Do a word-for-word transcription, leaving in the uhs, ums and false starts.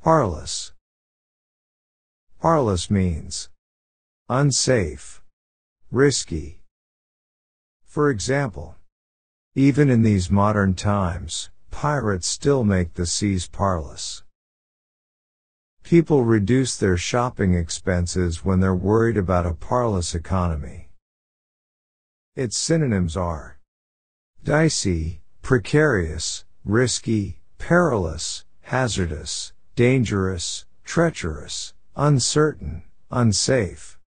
Parlous. Parlous means unsafe, risky. For example, even in these modern times, pirates still make the seas parlous. People reduce their shopping expenses when they're worried about a parlous economy. Its synonyms are dicey, precarious, risky, perilous, hazardous, dangerous, treacherous, uncertain, unsafe.